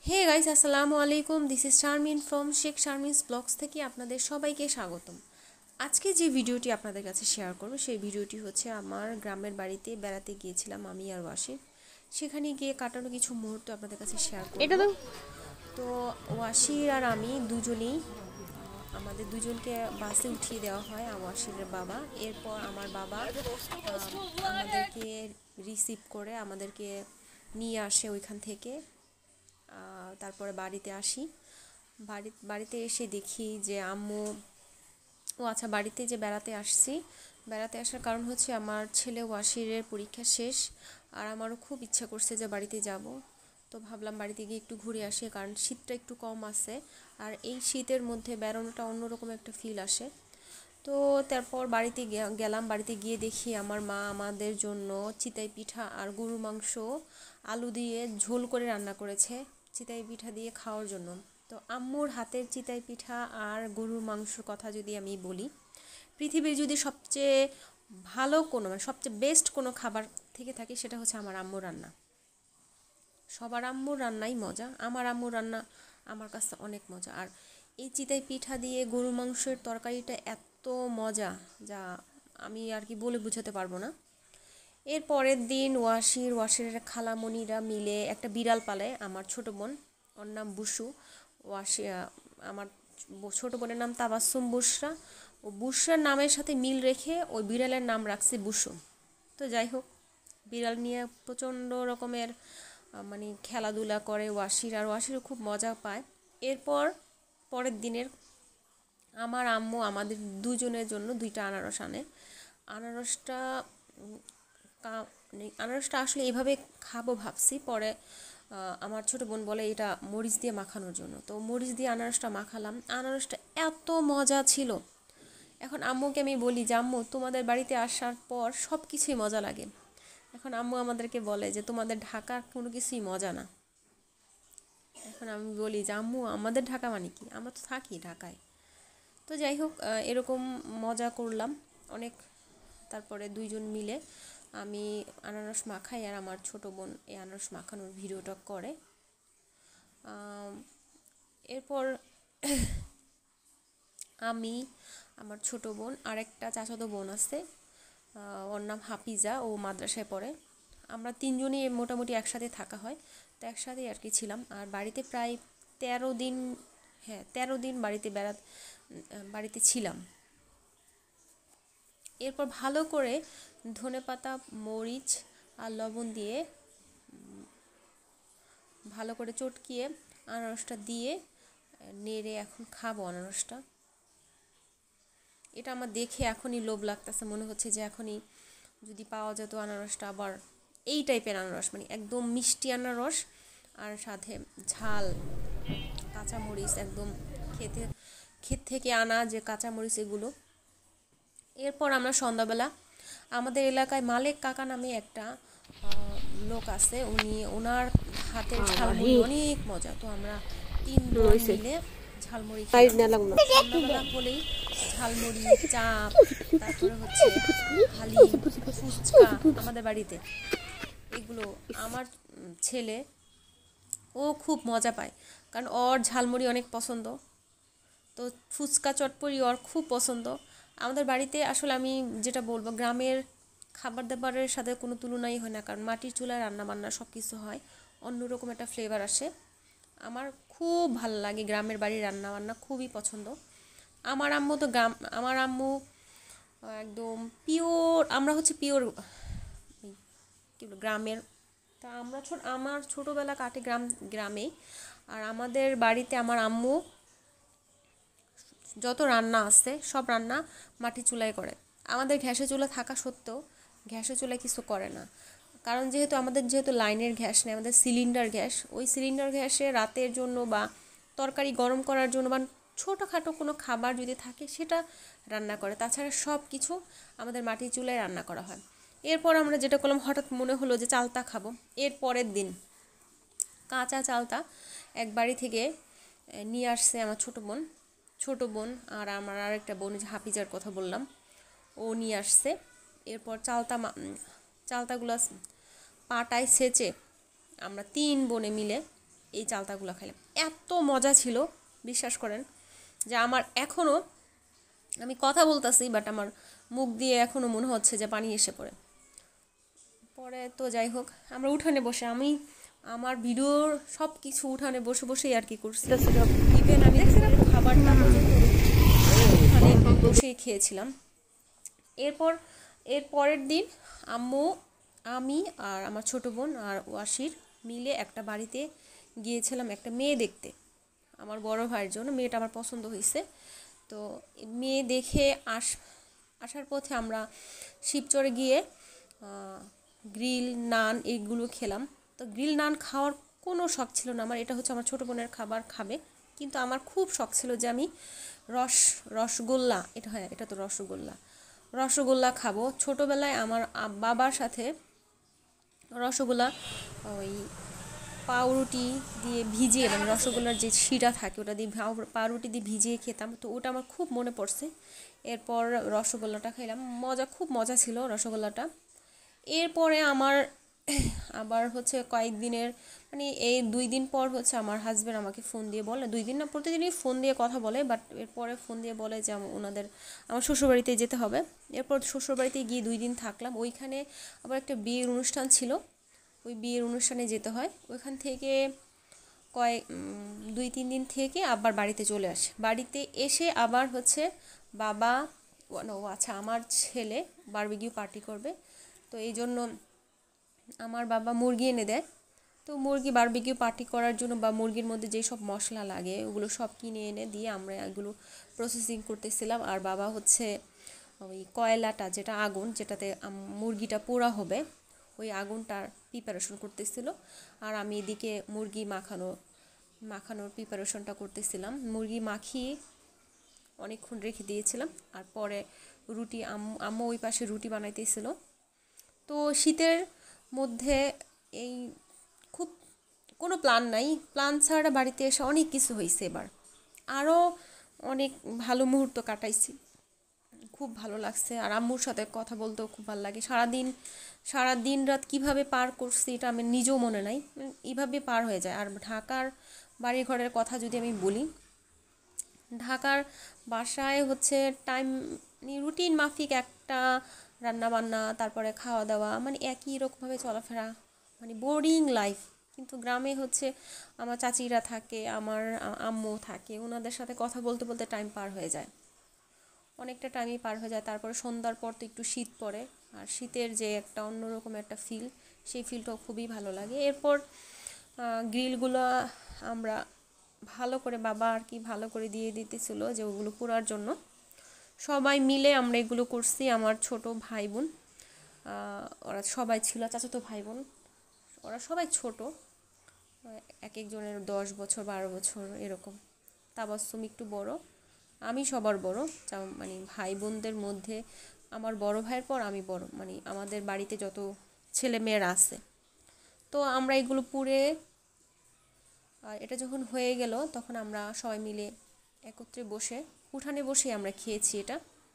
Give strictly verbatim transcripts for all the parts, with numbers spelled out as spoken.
হে guys, আসসালামু আলাইকুম। This is Sharmin from Sheikh Sharmin's blogs থেকে আপনাদের সবাইকে স্বাগতম। আজকে যে ভিডিওটি আপনাদের কাছে শেয়ার করব সেই ভিডিওটি হচ্ছে আমার গ্রামের বাড়িতে বেড়াতে গিয়েছিলাম আমি আর ওয়াসির। সেখানে গিয়ে কাটানো কিছু মুহূর্ত আপনাদের কাছে শেয়ার করব। তো ওয়াসির আর আমি দুজনেই আমাদের দুজনকে বাসে উঠিয়ে দেওয়া হয় ওয়াসিরের বাবা। এরপর আমার বাবা আমাদেরকে রিসিভ করে আমাদেরকে নিয়ে আসে ওইখান থেকে। তারপরে বাড়িতে আসি। বাড়ি বাড়িতে এসে দেখি যে আম্মু ও আচ্ছা বাড়িতে যে বেড়াতে আসছি, বেড়াতে আসার কারণ হচ্ছে আমার ছেলে ওয়াসিরের পরীক্ষা শেষ আর আমারও খুব ইচ্ছা করছে যে বাড়িতে যাব। তো ভাবলাম বাড়িতে গিয়ে একটু ঘুরে আসি, কারণ শীতটা একটু কম আছে আর এই শীতের মধ্যে বেড়ানোটা অন্যরকম একটা ফিল আসে। তো তারপর বাড়িতে গেলাম। বাড়িতে গিয়ে দেখি আমার মা আমাদের জন্য চিতাই পিঠা আর গরুর মাংস আলু দিয়ে ঝোল করে রান্না করেছে চিতাই পিঠা দিয়ে খাওয়ার জন্য। তো আম্মুর হাতের চিতাই পিঠা আর গরুর মাংসর কথা যদি আমি বলি, পৃথিবীর যদি সবচেয়ে ভালো কোনো মানে সবচেয়ে বেস্ট কোনো খাবার থেকে থাকে সেটা হচ্ছে আমার আম্মুর রান্না। সবার আম্মুর রান্নাই মজা, আমার আম্মুর রান্না আমার কাছে অনেক মজা। আর এই চিতাই পিঠা দিয়ে গরুর মাংসের তরকারিটা এত মজা যা আমি আর কি বলে বোঝাতে পারবো না। এর পরের দিন ওয়াসির ওয়াসিরের খালামণিরা মিলে একটা বিড়াল পালে আমার ছোট বোন, ওর নাম বুসু। ওয়াসি আমার ছোট বোনের নাম তাবাসসুম বুসরা। ও বুসরার নামের সাথে মিল রেখে ওই বিড়ালের নাম রাখছে বুসু। তো যাই হোক, বিড়াল নিয়ে প্রচণ্ড রকমের মানে খেলাধুলা করে ওয়াসির, আর ওয়াসিরও খুব মজা পায়। এরপর পরের দিনের আমার আম্মু আমাদের দুজনের জন্য দুইটা আনারস আনে। আনারসটা আনারসটা আসলে এভাবে খাবো ভাবছি, পরে আমার ছোটো বোন বলে এটা মরিচ দিয়ে মাখানোর জন্য। তো মরিচ দিয়ে আনারসটা মাখালাম, আনারসটা এত মজা ছিল। এখন আম্মুকে আমি বলি যে আম্মু, তোমাদের বাড়িতে আসার পর সব কিছুই মজা লাগে। এখন আম্মু আমাদেরকে বলে যে তোমাদের ঢাকার কোনো কিছুই মজা না। এখন আমি বলি যে আম্মু, আমাদের ঢাকা মানে কি, আমরা তো থাকি ঢাকায়। তো যাই হোক, এরকম মজা করলাম অনেক। তারপরে দুইজন মিলে আমি আনারস মাখাই আর আমার ছোট বোন এই আনারস মাখানোর ভিডিওটা করে। এরপর আমি, আমার ছোট বোন আর একটা চাচাতো বোন আছে, ওর নাম হাফিজা, ও মাদ্রাসায় পড়ে। আমরা তিনজনই মোটামুটি একসাথে থাকা হয়, তো একসাথেই আর কি ছিলাম। আর বাড়িতে প্রায় তেরো দিন হ্যাঁ তেরো দিন বাড়িতে বেড়া বাড়িতে ছিলাম। এরপর ভালো করে ধনেপাতা, মরিচ আর লবণ দিয়ে ভালো করে চটকিয়ে আনারসটা দিয়ে নেড়ে এখন খাবো আনারসটা। এটা আমার দেখে এখনই লোভ লাগতেছে, মনে হচ্ছে যে এখনই যদি পাওয়া যেত আনারসটা, আবার এই টাইপের আনারস, মানে একদম মিষ্টি আনারস আর সাথে ঝাল কাঁচামরিচ, একদম খেতে ক্ষেত থেকে আনা যে কাঁচামরিচ এগুলো। এরপর আমরা সন্ধ্যাবেলা আমাদের এলাকায় মালেক কাকা নামে একটা লোক আছে, উনি ওনার হাতের ঝালমুড়ি অনেক মজা। তো আমরা তিন বোন মিলে ঝালমুড়ি সন্ধ্যাবেলা হলেই ঝালমুড়ি, চাপ, তারপরে হচ্ছে হালিম, ফুচকা আমাদের বাড়িতে এগুলো। আমার ছেলে ও খুব মজা পায়, কারণ ওর ঝালমুড়ি অনেক পছন্দ। তো ফুচকা, চটপটি ওর খুব পছন্দ। আমাদের বাড়িতে আসলে আমি যেটা বলবো, গ্রামের খাবার দাবারের সাথে কোনো তুলনাই হয় না, কারণ মাটির চুলায় রান্না বান্না সব কিছু হয়, অন্যরকম একটা ফ্লেভার আসে। আমার খুব ভালো লাগে গ্রামের বাড়ির রান্না বান্না, খুবই পছন্দ। আমার আম্মু তো গ্রাম আমার আম্মু একদম পিওর, আমরা হচ্ছে পিওর কি বলবো গ্রামের। তা আমরা ছোট আমার ছোটোবেলা কাটে গ্রাম গ্রামেই। আর আমাদের বাড়িতে আমার আম্মু যত রান্না আছে সব রান্না মাটি চুলায় করে। আমাদের গ্যাসে চুলা থাকা সত্ত্বেও গ্যাসে চুলায় কিছু করে না, কারণ যেহেতু আমাদের যেহেতু লাইনের গ্যাস নেই, আমাদের সিলিন্ডার গ্যাস। ওই সিলিন্ডার গ্যাসে রাতের জন্য বা তরকারি গরম করার জন্য বা ছোটোখাটো কোনো খাবার যদি থাকে সেটা রান্না করে, তাছাড়া সব কিছু আমাদের মাটির চুলায় রান্না করা হয়। এরপর আমরা যেটা করলাম, হঠাৎ মনে হলো যে চালতা খাবো। এর পরের দিন কাঁচা চালতা এক বাড়ি থেকে নিয়ে আসছে আমার ছোটো বোন ছোটো বোন আর আমার আরেকটা বোন, যে হাফিজার কথা বললাম, ও নিয়ে আসছে। এরপর চালতা চালতাগুলো পাটায় সেচে আমরা তিন বোনে মিলে এই চালতাগুলো খাইলাম, এত মজা ছিল বিশ্বাস করেন যে আমার এখনও, আমি কথা বলতেছি বাট আমার মুখ দিয়ে এখনও মনে হচ্ছে যে পানি এসে পড়ে। পরে তো যাই হোক, আমরা উঠানে বসে, আমি আমার ভিডিওর সব কিছু উঠানে বসে বসেই আর কি করছি। ইভেন আমি খাবারটা পর্যন্ত উঠানে বসেই খেয়েছিলাম। এরপর এর পরের দিন আম্মু, আমি আর আমার ছোটো বোন আর ওয়াসির মিলে একটা বাড়িতে গিয়েছিলাম একটা মেয়ে দেখতে, আমার বড় ভাইয়ের জন্য। মেয়েটা আমার পছন্দ হয়েছে, তো মেয়ে দেখে আস আসার পথে আমরা শিবচরে গিয়ে গ্রিল নান এইগুলো খেলাম। তো গ্রিল নান খাওয়ার কোনো শখ ছিল না আমার, এটা হচ্ছে আমার ছোটো বোনের খাবার খাবে, কিন্তু আমার খুব শখ ছিল যে আমি রস রসগোল্লা, এটা হয় এটা তো রসগোল্লা রসগোল্লা খাবো। ছোটোবেলায় আমার বাবার সাথে রসগোল্লা ওই পাউরুটি দিয়ে ভিজিয়ে, মানে রসগোল্লার যে শিরা থাকে ওটা দিয়ে পাউরুটি দিয়ে ভিজিয়ে খেতাম, তো ওটা আমার খুব মনে পড়ছে। এরপর রসগোল্লাটা খাইলাম, মজা, খুব মজা ছিল রসগোল্লাটা। এরপরে আমার আবার হচ্ছে কয়েকদিনের মানে এই দুই দিন পর হচ্ছে আমার হাজব্যান্ড আমাকে ফোন দিয়ে বলে, দুই দিন না প্রতিদিনই ফোন দিয়ে কথা বলে, বাট এরপরে ফোন দিয়ে বলে যে ওনাদের আমার শ্বশুরবাড়িতে যেতে হবে। এরপর শ্বশুরবাড়িতে গিয়ে দুই দিন থাকলাম, ওইখানে আবার একটা বিয়ের অনুষ্ঠান ছিল, ওই বিয়ের অনুষ্ঠানে যেতে হয়। ওইখান থেকে কয়েক দুই তিন দিন থেকে আবার বাড়িতে চলে আসে। বাড়িতে এসে আবার হচ্ছে বাবা, ও আচ্ছা আমার ছেলে বারবিকিউ পার্টি করবে, তো এই জন্য আমার বাবা মুরগি এনে দেয়। তো মুরগি বারবিকিউ পার্টি করার জন্য বা মুরগির মধ্যে যেই সব মশলা লাগে ওগুলো সব কিনে এনে দিয়ে আমরা এগুলো প্রসেসিং করতেছিলাম। আর বাবা হচ্ছে ওই কয়লাটা, যেটা আগুন, যেটাতে মুরগিটা পোড়া হবে, ওই আগুনটার প্রিপারেশন করতেছিল। আর আমি এদিকে মুরগি মাখানো মাখানোর প্রিপারেশনটা করতেছিলাম। মুরগি মাখিয়ে অনেকক্ষণ রেখে দিয়েছিলাম, আর পরে রুটি আম্মু আম্মু ওই পাশে রুটি বানাইতেছিল। তো শীতের মধ্যে এই খুব কোনো প্ল্যান নাই, প্ল্যান ছাড়া বাড়িতে এসে অনেক কিছু হয়েছে। এবার আরও অনেক ভালো মুহূর্ত কাটাইছি, খুব ভালো লাগছে। আর আম্মুর সাথে কথা বলতেও খুব ভালো লাগে। সারাদিন সারা দিন রাত কীভাবে পার করছি এটা আমি নিজেও মনে নাই, এইভাবে পার হয়ে যায়। আর ঢাকার বাড়ি ঘরের কথা যদি আমি বলি, ঢাকার বাসায় হচ্ছে টাইম রুটিন মাফিক একটা রান্না বান্না, তারপরে খাওয়া দাওয়া, মানে একই রকমভাবে চলাফেরা, মানে বোরিং লাইফ। কিন্তু গ্রামে হচ্ছে আমার চাচিরা থাকে, আমার আম্মু থাকে, ওনাদের সাথে কথা বলতে বলতে টাইম পার হয়ে যায়, অনেকটা টাইমই পার হয়ে যায়। তারপরে সন্ধ্যার পর তো একটু শীত পড়ে, আর শীতের যে একটা অন্যরকম একটা ফিল, সেই ফিলটাও খুবই ভালো লাগে। এরপর গ্রিলগুলো আমরা ভালো করে, বাবা আর কি ভালো করে দিয়ে দিতেছিল যে ওগুলো পোড়ার জন্য, সবাই মিলে আমরা এগুলো করছি। আমার ছোট ভাই বোন ওরা সবাই ছিল, চাচাতো ভাই বোন, ওরা সবাই ছোট, এক একজনের দশ বছর বারো বছর এরকম। তাবাসসুম একটু বড়, আমি সবার বড়, মানে ভাই বোনদের মধ্যে আমার বড় ভাইয়ের পর আমি বড়, মানে আমাদের বাড়িতে যত ছেলে মেয়েরা আছে। তো আমরা এগুলো পুড়ে, এটা যখন হয়ে গেল তখন আমরা সবাই মিলে একত্রে বসে উঠানে বসে আমরা খেয়েছি। এটা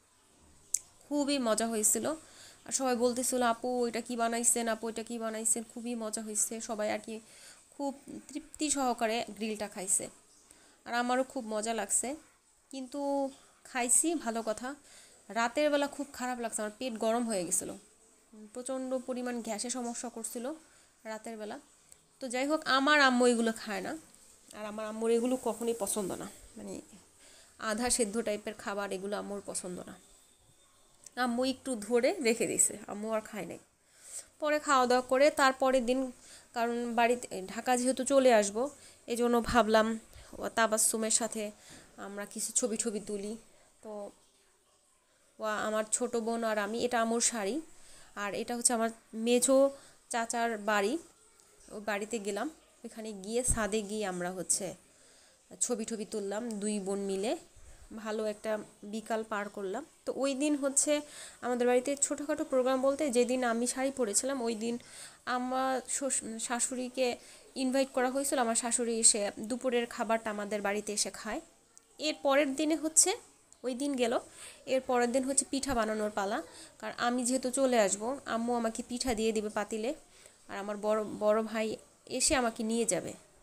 খুবই মজা হয়েছিল। আর সবাই বলতেছিল আপু এটা কি বানাইছেন, আপু এটা কি বানাইছেন, খুবই মজা হয়েছে। সবাই আর কি খুব তৃপ্তি সহকারে গ্রিলটা খাইছে, আর আমারও খুব মজা লাগছে। কিন্তু খাইছি ভালো কথা, রাতের বেলা খুব খারাপ লাগছে, আমার পেট গরম হয়ে গেছিলো, প্রচণ্ড পরিমাণ গ্যাসে সমস্যা করছিল রাতের বেলা। তো যাই হোক, আমার আম্মু এগুলো খায় না, আর আমার আম্মুর এগুলো কখনোই পছন্দ না, মানে আধা সেদ্ধ টাইপের খাবার এগুলো আম্মুর পছন্দ না। আম্মু একটু ধরে রেখে দিয়েছে, আম্মু আর খায় নাই। পরে খাওয়া দাওয়া করে তারপরের দিন, কারণ বাড়িতে ঢাকা যেহেতু চলে আসব, এই জন্য ভাবলাম তাবাসসুমের সাথে আমরা কিছু ছবি ছবি তুলি। তো আমার ছোট বোন আর আমি, এটা আম্মুর শাড়ি, আর এটা হচ্ছে আমার মেজো চাচার বাড়ি, ওই বাড়িতে গেলাম। ওইখানে গিয়ে ছাদে গিয়ে আমরা হচ্ছে ছবি টবি তুললাম দুই বোন মিলে, ভালো একটা বিকাল পার করলাম। তো ওই দিন হচ্ছে আমাদের বাড়িতে ছোটোখাটো প্রোগ্রাম বলতে, যেদিন আমি শাড়ি পরেছিলাম ওই দিন আমার শাশুড়িকে ইনভাইট করা হয়েছিল, আমার শাশুড়ি এসে দুপুরের খাবারটা আমাদের বাড়িতে এসে খায়। এর পরের দিনে হচ্ছে, ওই দিন গেল, এর পরের দিন হচ্ছে পিঠা বানানোর পালা। কারণ আমি যেহেতু চলে আসব, আম্মু আমাকে পিঠা দিয়ে দিবে পাতিলে, আর আমার বড় বড় ভাই এসে আমাকে নিয়ে যাবে।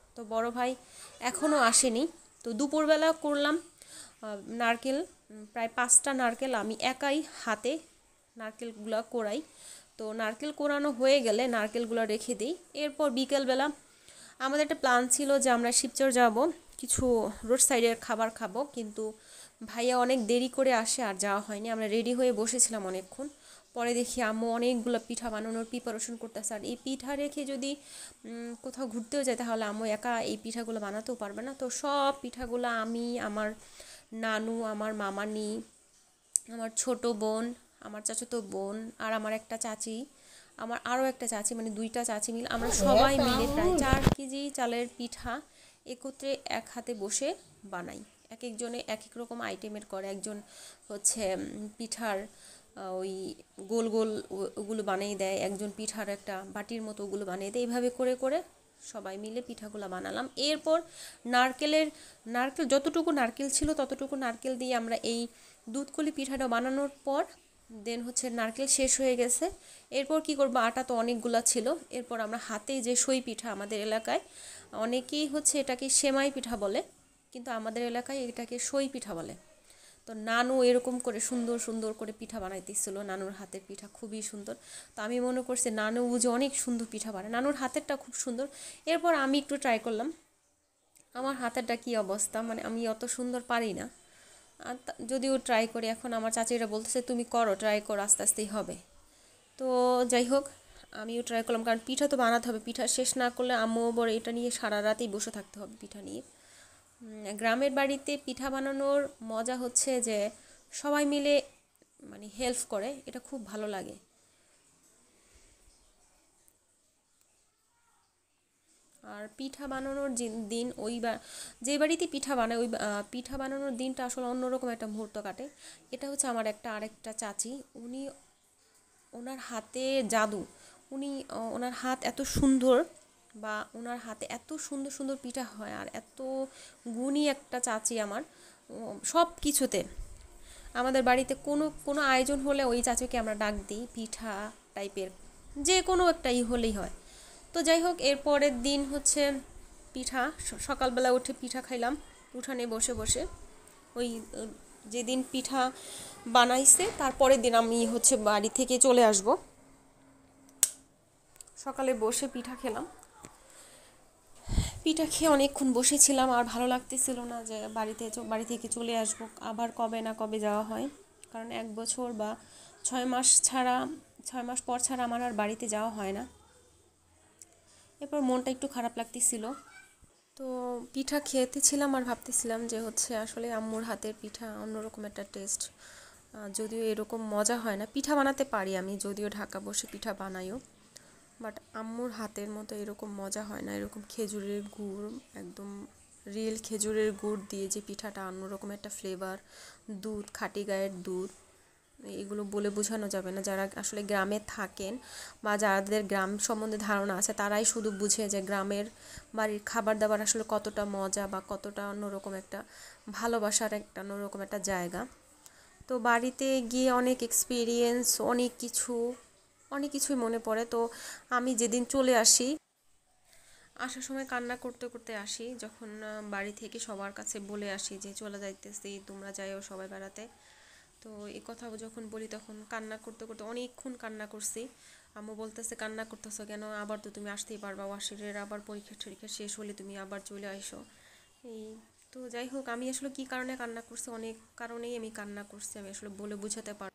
তো বড় ভাই এখনও আসেনি। তো দুপুরবেলা করলাম নারকেল, প্রায় পাঁচটা নারকেল আমি একাই হাতে নারকেলগুলো কোড়াই। তো নারকেল কোড়ানো হয়ে গেলে নারকেলগুলো রেখে দিই। এরপর বিকেলবেলা আমাদের একটা প্ল্যান ছিল যে আমরা শিবচর যাব, কিছু রোড সাইডের খাবার খাবো, কিন্তু ভাইয়া অনেক দেরি করে আসে আর যাওয়া হয়নি। আমরা রেডি হয়ে বসেছিলাম অনেকক্ষণ, পরে দেখি আম্মু অনেকগুলো পিঠা বানানোর প্রিপারেশন করতেছে। আর এই পিঠা রেখে যদি কোথাও ঘুরতেও যায় তাহলে আম্মু একা এই পিঠাগুলো বানাতেও পারবে না। তো সব পিঠাগুলো আমি, আমার নানু, আমার মামানি, আমার ছোট বোন, আমার চাচাতো বোন আর আমার একটা চাচি, আমার আরও একটা চাচি, মানে দুইটা চাচি মিলে আমরা সবাই মিলে প্রায় চার কেজি চালের পিঠা একত্রে এক হাতে বসে বানাই। এক একজনে এক এক রকম আইটেমের করে। একজন হচ্ছে পিঠার ওই গোল গোল ওগুলো বানিয়ে দেয়, একজন পিঠার একটা বাটির মতো ওগুলো বানিয়ে দেয়। এইভাবে করে করে সবাই মিলে পিঠাগুলো বানালাম। এরপর নারকেলের নারকেল যতটুকু নারকেল ছিল ততটুকু নারকেল দিয়ে আমরা এই দুধকলি পিঠাটা বানানোর পর দেন হচ্ছে নারকেল শেষ হয়ে গেছে। এরপর কি করব, আটা তো অনেকগুলা ছিল। এরপর আমরা হাতে যে সই পিঠা, আমাদের এলাকায় অনেকেই হচ্ছে এটাকে সেমাই পিঠা বলে, কিন্তু আমাদের এলাকায় এটাকে সই পিঠা বলে। তো নানু এরকম করে সুন্দর সুন্দর করে পিঠা বানাইতেছিল, নানুর হাতের পিঠা খুবই সুন্দর। তো আমি মনে করছি নানু বুঝে অনেক সুন্দর পিঠা বানায়, নানুর হাতেরটা খুব সুন্দর। এরপর আমি একটু ট্রাই করলাম, আমার হাতেরটা কী অবস্থা, মানে আমি অত সুন্দর পারি না। আর যদিও ট্রাই করি, এখন আমার চাচিরা বলতেছে তুমি করো, ট্রাই করো, আস্তে আস্তেই হবে। তো যাই হোক, আমিও ট্রাই করলাম, কারণ পিঠা তো বানাতে হবে, পিঠা শেষ না করলে আম্মু বড় এটা নিয়ে সারা রাতেই বসে থাকতে হবে পিঠা নিয়ে। গ্রামের বাড়িতে পিঠা বানানোর মজা হচ্ছে যে সবাই মিলে মানে হেল্প করে, এটা খুব ভালো লাগে। আর পিঠা বানানোর দিন ওই বা যে বাড়িতে পিঠা বানায় ওই পিঠা বানানোর দিনটা আসলে অন্যরকম একটা মুহূর্ত কাটে। এটা হচ্ছে আমার একটা আরেকটা চাচি, উনি ওনার হাতে জাদু, উনি ওনার হাত এত সুন্দর, বা ওনার হাতে এত সুন্দর সুন্দর পিঠা হয়। আর এত গুণী একটা চাচি আমার, সব কিছুতে আমাদের বাড়িতে কোনো কোনো আয়োজন হলে ওই চাচিকে আমরা ডাক দিই, পিঠা টাইপের যে কোনো একটা ই হলেই হয়। তো যাই হোক, এর পরের দিন হচ্ছে পিঠা, সকালবেলা উঠে পিঠা খাইলাম উঠানে বসে বসে। ওই যেদিন পিঠা বানাইছে তারপরের দিন আমি হচ্ছে বাড়ি থেকে চলে আসব, সকালে বসে পিঠা খেলাম। পিঠা খেয়ে অনেকক্ষণ বসেছিলাম, আর ভালো লাগতেছিল না যে বাড়িতে বাড়ি থেকে চলে আসবো, আবার কবে না কবে যাওয়া হয়। কারণ এক বছর বা ছয় মাস ছাড়া ছয় মাস পর ছাড়া আমার আর বাড়িতে যাওয়া হয় না। এরপর মনটা একটু খারাপ লাগতেছিল। তো পিঠা খেতেছিলাম আর ভাবতেছিলাম যে হচ্ছে আসলে আম্মুর হাতের পিঠা অন্যরকম একটা টেস্ট। যদিও এরকম মজা হয় না, পিঠা বানাতে পারি আমি, যদিও ঢাকা বসে পিঠা বানাইও, বাট আম্মুর হাতের মতো এরকম মজা হয় না। এরকম খেজুরের গুড়, একদম রিয়েল খেজুরের গুড় দিয়ে যে পিঠাটা, অন্যরকম একটা ফ্লেভার, দুধ, খাঁটি গায়ের দুধ, এগুলো বলে বোঝানো যাবে না। যারা আসলে গ্রামে থাকেন বা যাদের গ্রাম সম্বন্ধে ধারণা আছে তারাই শুধু বুঝে যে গ্রামের বাড়ির খাবার দাবার আসলে কতটা মজা বা কতটা অন্যরকম একটা ভালোবাসার একটা অন্যরকম একটা জায়গা। তো বাড়িতে গিয়ে অনেক এক্সপিরিয়েন্স, অনেক কিছু অনেক কিছুই মনে পড়ে। তো আমি যেদিন চলে আসি, আসার সময় কান্না করতে করতে আসি, যখন বাড়ি থেকে সবার কাছে বলে আসি যে চলে যাইতেছি, তোমরা যাইও সবাই বেড়াতে। তো এই কথা যখন বলি তখন কান্না করতে করতে অনেকক্ষণ কান্না করছি। আম্মু বলতেছে কান্না করতেছো কেন, আবার তো তুমি আসতেই পারবা, ওয়াশিরের আবার পরীক্ষা টরীক্ষা শেষ হলে তুমি আবার চলে আসো। এই তো যাই হোক, আমি আসলে কী কারণে কান্না করছি, অনেক কারণেই আমি কান্না করছি, আমি আসলে বলে বোঝাতে পারবো